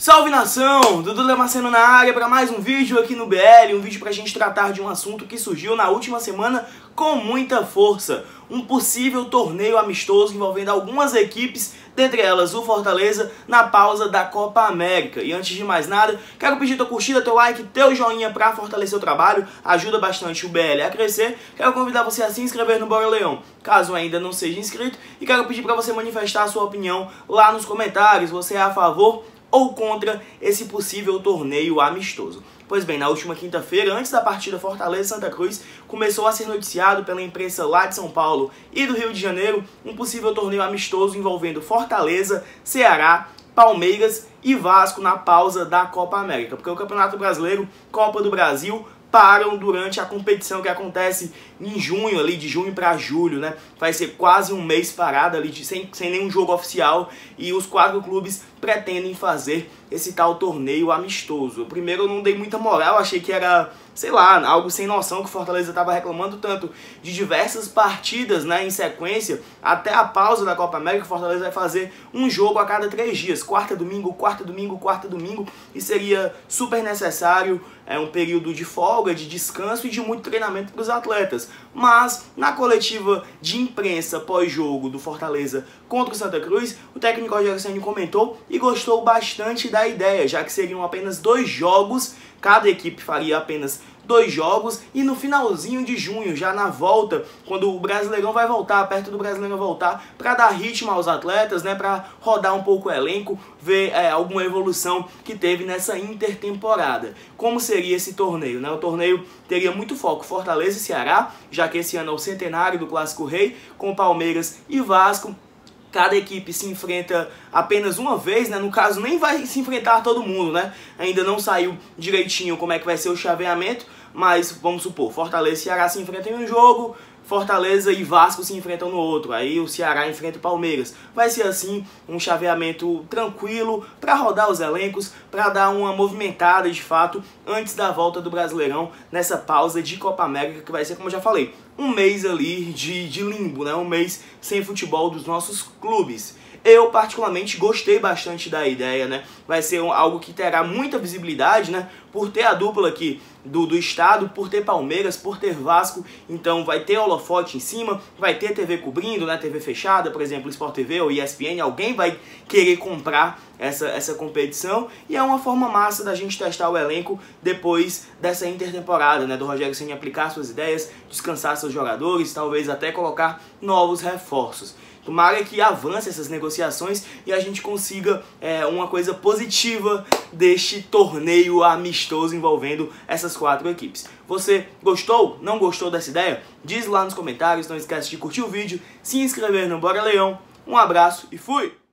Salve nação! Dudu Damasceno na área para mais um vídeo aqui no BL, um vídeo para a gente tratar de um assunto que surgiu na última semana com muita força. Um possível torneio amistoso envolvendo algumas equipes, dentre elas o Fortaleza, na pausa da Copa América. E antes de mais nada, quero pedir tua curtida, teu like, teu joinha para fortalecer o trabalho, ajuda bastante o BL a crescer. Quero convidar você a se inscrever no Bora Leão, caso ainda não seja inscrito, e quero pedir para você manifestar a sua opinião lá nos comentários. Você é a favor ou contra esse possível torneio amistoso? Pois bem, na última quinta-feira, antes da partida Fortaleza-Santa Cruz, começou a ser noticiado pela imprensa lá de São Paulo e do Rio de Janeiro um possível torneio amistoso envolvendo Fortaleza, Ceará, Palmeiras e Vasco na pausa da Copa América, porque o Campeonato Brasileiro, Copa do Brasil, param durante a competição que acontece em junho, ali de junho para julho, né? Vai ser quase um mês parado ali, sem nenhum jogo oficial, e os 4 clubes pretendem fazer esse tal torneio amistoso. Primeiro eu não dei muita moral, achei que era, sei lá, algo sem noção, que o Fortaleza estava reclamando tanto de diversas partidas, né, em sequência, até a pausa da Copa América. O Fortaleza vai fazer um jogo a cada 3 dias, quarta, domingo, quarta, domingo, quarta, domingo, e seria super necessário um período de folga, de descanso e de muito treinamento para os atletas. Mas na coletiva de imprensa pós-jogo do Fortaleza contra o Santa Cruz, o técnico Rogério Ceni comentou e gostou bastante da ideia, já que seriam apenas 2 jogos, cada equipe faria apenas 2 jogos, e no finalzinho de junho, já na volta, quando o Brasileirão vai voltar, perto do Brasileirão voltar, para dar ritmo aos atletas, né, para rodar um pouco o elenco, ver alguma evolução que teve nessa intertemporada. Como seria esse torneio, né? O torneio teria muito foco Fortaleza e Ceará, já que esse ano é o centenário do Clássico Rei, com Palmeiras e Vasco. Cada equipe se enfrenta apenas uma vez, né? No caso, nem vai se enfrentar todo mundo, né? Ainda não saiu direitinho como é que vai ser o chaveamento, mas vamos supor, Fortaleza e Ceará se enfrentam em um jogo, Fortaleza e Vasco se enfrentam no outro, aí o Ceará enfrenta o Palmeiras. Vai ser assim um chaveamento tranquilo para rodar os elencos, para dar uma movimentada de fato antes da volta do Brasileirão, nessa pausa de Copa América, que vai ser, como eu já falei, um mês ali de limbo, né? Um mês sem futebol dos nossos clubes. Eu particularmente gostei bastante da ideia, né? Vai ser algo que terá muita visibilidade, né? Por ter a dupla aqui do estado, por ter Palmeiras, por ter Vasco, então vai ter holofote em cima, vai ter TV cobrindo, né? TV fechada, por exemplo, Sport TV ou ESPN, alguém vai querer comprar essa competição, e é uma forma massa da gente testar o elenco depois dessa intertemporada, né? Do Rogério Ceni aplicar suas ideias, descansar seus jogadores, talvez até colocar novos reforços. Tomara que avance essas negociações e a gente consiga uma coisa positiva deste torneio amistoso envolvendo essas 4 equipes. Você gostou? Não gostou dessa ideia? Diz lá nos comentários, não esquece de curtir o vídeo, se inscrever no Bora Leão. Um abraço e fui!